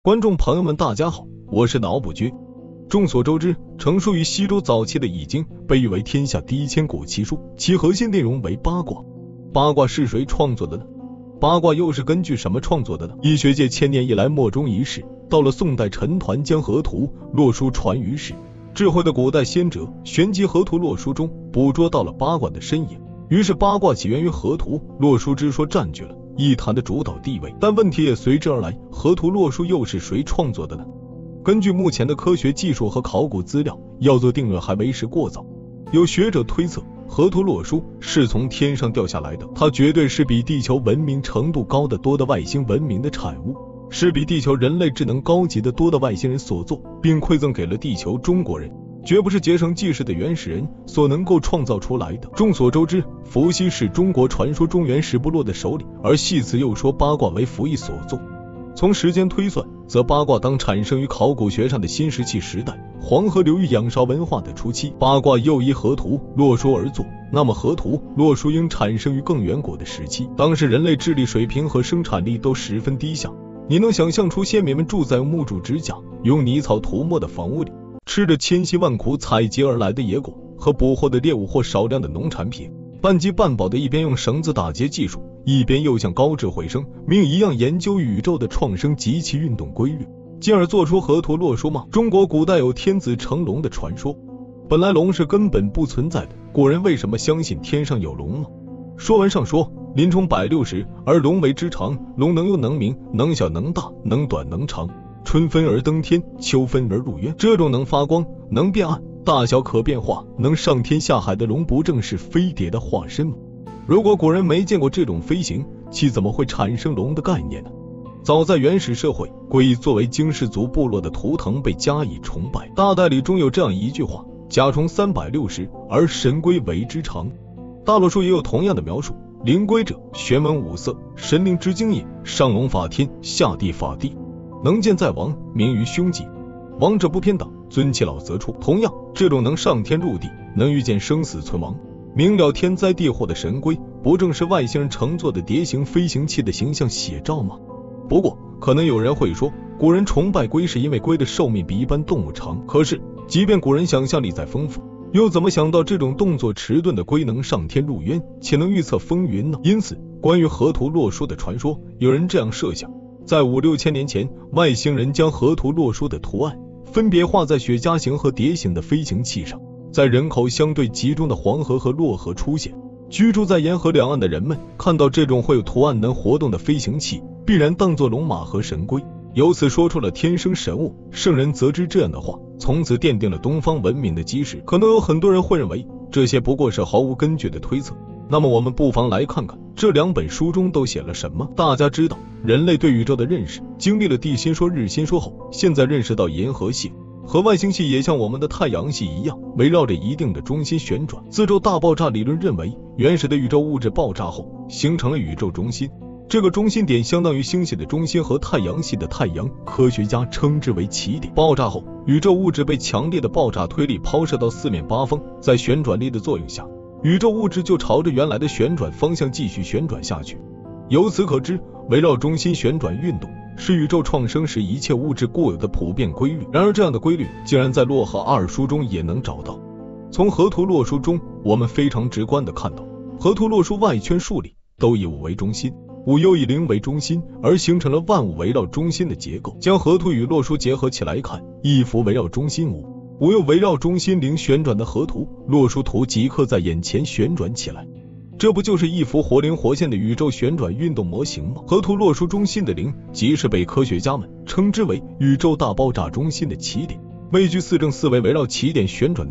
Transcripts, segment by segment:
观众朋友们大家好，我是脑补君。众所周知，成书于西周早期的易经被誉为天下第一千古奇书，其核心内容为八卦。八卦是谁创作的呢？八卦又是根据什么创作的呢？易学界千年以来莫衷一是，到了宋代陈抟将河图洛书传于世，智慧的古代先哲旋即河图洛书中捕捉到了八卦的身影，于是八卦起源于河图洛书之说占据了易谈的主导地位。但问题也随之而来，河图洛书又是谁创作的呢？根据目前的科学技术和考古资料，要做定论还为时过早。有学者推测，河图洛书是从天上掉下来的，它绝对是比地球文明程度高得多的外星文明的产物，是比地球人类智能高级得多的外星人所作，并馈赠给了地球中国人，绝不是结绳记事的原始人所能够创造出来的。众所周知，伏羲是中国传说中原始部落的首领，而系辞又说八卦为伏羲所作。从时间推算，则八卦当产生于考古学上的新石器时代，黄河流域仰韶文化的初期。八卦又依河图洛书而作，那么河图洛书应产生于更远古的时期，当时人类智力水平和生产力都十分低下。你能想象出先民们住在用木柱支架、用泥草涂抹的房屋里，吃着千辛万苦采集而来的野果和捕获的猎物或少量的农产品，半饥半饱的一边用绳子打结技术，一边又像高智慧生命一样研究宇宙的创生及其运动规律，进而做出河图洛书吗？中国古代有天子乘龙的传说，本来龙是根本不存在的，古人为什么相信天上有龙呢？说文上说，林冲160，而龙为之长，龙能幽能明，能小能大，能短能长，春分而登天，秋分而入渊。这种能发光，能变暗，大小可变化，能上天下海的龙，不正是飞碟的化身吗？如果古人没见过这种飞行，其怎么会产生龙的概念呢？早在原始社会，龟作为经氏族部落的图腾被加以崇拜。大代理中有这样一句话：甲虫360，而神龟为之长。大洛书也有同样的描述：灵龟者，玄文五色，神灵之精也，上龙法天，下地法地，能见在王，名于凶吉，王者不偏党，尊其老则出。同样，这种能上天入地，能预见生死存亡，明了天灾地祸的神龟，不正是外星人乘坐的蝶形飞行器的形象写照吗？不过可能有人会说，古人崇拜龟是因为龟的寿命比一般动物长，可是即便古人想象力再丰富，又怎么想到这种动作迟钝的龟能上天入渊，且能预测风云呢？因此关于河图洛书的传说，有人这样设想，在5、6千年前，外星人将河图洛书的图案分别画在雪茄形和蝶形的飞行器上，在人口相对集中的黄河和洛河出现。居住在沿河两岸的人们看到这种会有图案能活动的飞行器，必然当作龙马和神龟，由此说出了天生神物。圣人则知这样的话，从此奠定了东方文明的基石。可能有很多人会认为这些不过是毫无根据的推测，那么我们不妨来看看这2本书中都写了什么。大家知道，人类对宇宙的认识经历了地心说、日心说后，现在认识到银河系和外星系也像我们的太阳系一样，围绕着一定的中心旋转。自宙大爆炸理论认为，原始的宇宙物质爆炸后形成了宇宙中心，这个中心点相当于星系的中心和太阳系的太阳，科学家称之为起点。爆炸后，宇宙物质被强烈的爆炸推力抛射到四面八方，在旋转力的作用下，宇宙物质就朝着原来的旋转方向继续旋转下去。由此可知，围绕中心旋转运动是宇宙创生时一切物质固有的普遍规律。然而这样的规律竟然在洛河二书中也能找到。从河图洛书中，我们非常直观地看到，河图洛书外圈数里都以5为中心，5又以0为中心，而形成了万物围绕中心的结构。将河图与洛书结合起来看，一幅围绕中心5又围绕中心0旋转的河图洛书图即刻在眼前旋转起来，这不就是一幅活灵活现的宇宙旋转运动模型吗？河图洛书中心的0，即是被科学家们称之为宇宙大爆炸中心的起点。位居4正4维围绕起点旋转的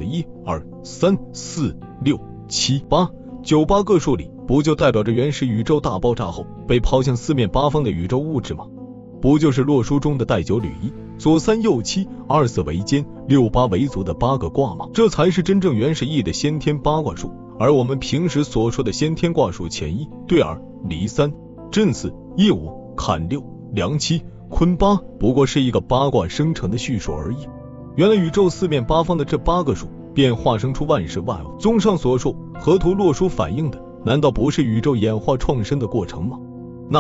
1、2、3、4、6、7、8、9、8个数里，不就代表着原始宇宙大爆炸后被抛向四面八方的宇宙物质吗？不就是洛书中的带9履1，左3右7、24为肩、6、8为足的8个卦吗？这才是真正原始意义的先天八卦术。而我们平时所说的先天卦术，乾1、兑2、离3、震4、业5、坎6、梁7、坤8，不过是一个八卦生成的叙述而已。原来宇宙四面八方的这8个数便化生出万事万物。综上所述，河图洛书反映的难道不是宇宙演化创生的过程吗？那么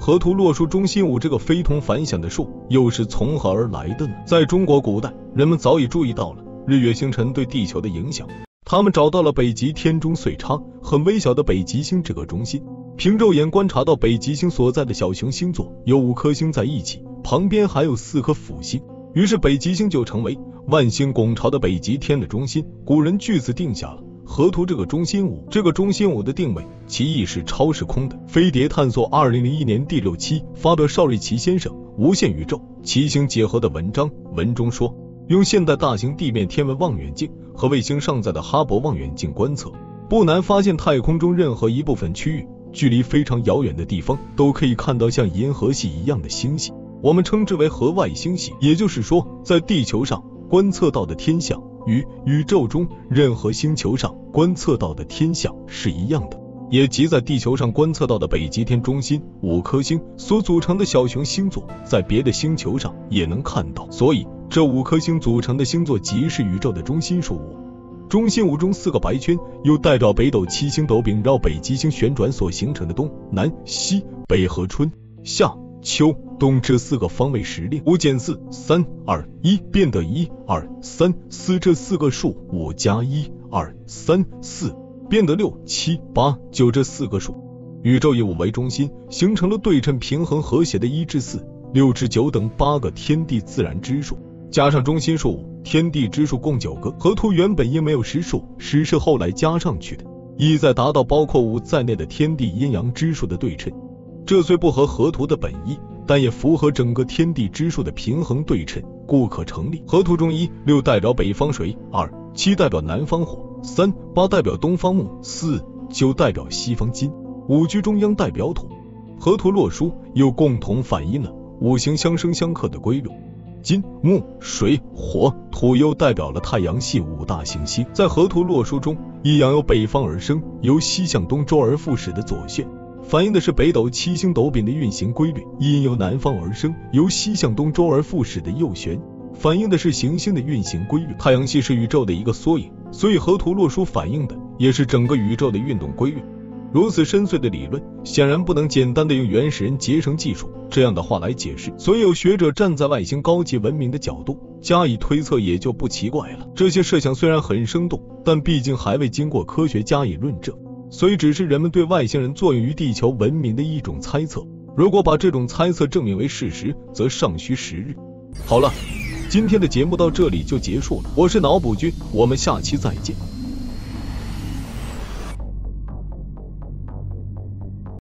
河图洛书中心5这个非同凡响的数又是从何而来的呢？在中国古代，人们早已注意到了日月星辰对地球的影响，他们找到了北极天中岁差很微小的北极星这个中心，凭肉眼观察到北极星所在的小熊星座有5颗星在一起，旁边还有4颗辅星，于是北极星就成为万星拱巢的北极天的中心。古人据此定下了河图这个中心5。这个中心5的定位，其意是超时空的。飞碟探索2001年第6期发表邵瑞奇先生《无限宇宙奇星结合》的文章，文中说，用现代大型地面天文望远镜和卫星上载的哈勃望远镜观测，不难发现太空中任何一部分区域，距离非常遥远的地方都可以看到像银河系一样的星系，我们称之为河外星系。也就是说，在地球上观测到的天象与宇宙中任何星球上观测到的天象是一样的，也即在地球上观测到的北极天中心5颗星所组成的小熊星座，在别的星球上也能看到，所以这5颗星组成的星座即是宇宙的中心数5。中心5中4个白圈又代表北斗七星斗柄绕北极星旋转所形成的东南西北和春夏秋冬这4个方位时令。5减4 3 2 1变得1 2 3 4，这4个数5加1 2 3 4变得6 7 8 9，这4个数。宇宙以5为中心，形成了对称平衡和谐的1至4 6至9等8个天地自然之数，加上中心数5，天地之数共9个。河图原本应没有实数，实是后来加上去的，意在达到包括5在内的天地阴阳之数的对称。这虽不合河图的本意，但也符合整个天地之数的平衡对称，故可成立。河图中1 6代表北方水，2 7代表南方火，3 8代表东方木，4 9代表西方金，5居中央代表土。河图洛书又共同反映了5行相生相克的规律，金木水火土又代表了太阳系5大行星。在河图洛书中，一阳由北方而生，由西向东周而复始的左旋，反映的是北斗七星斗柄的运行规律；一阴由南方而生，由西向东周而复始的右旋，反映的是行星的运行规律。太阳系是宇宙的一个缩影，所以河图洛书反映的也是整个宇宙的运动规律。如此深邃的理论，显然不能简单的用原始人结绳技术这样的话来解释，所以有学者站在外星高级文明的角度加以推测也就不奇怪了。这些设想虽然很生动，但毕竟还未经过科学加以论证，所以只是人们对外星人作用于地球文明的一种猜测。如果把这种猜测证明为事实，则尚需时日。好了，今天的节目到这里就结束了，我是脑补君，我们下期再见。